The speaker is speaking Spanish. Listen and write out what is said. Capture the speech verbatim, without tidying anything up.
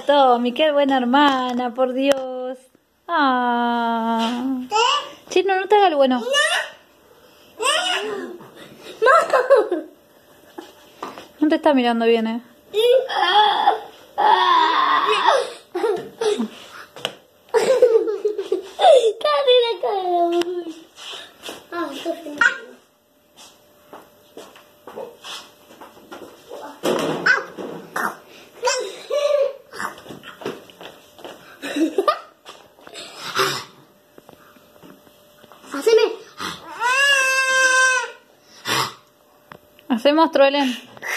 Tommy, qué buena hermana, por Dios. Ah. Chino, no te haga el bueno. No te está mirando bien, eh. Hacemos, Truelen.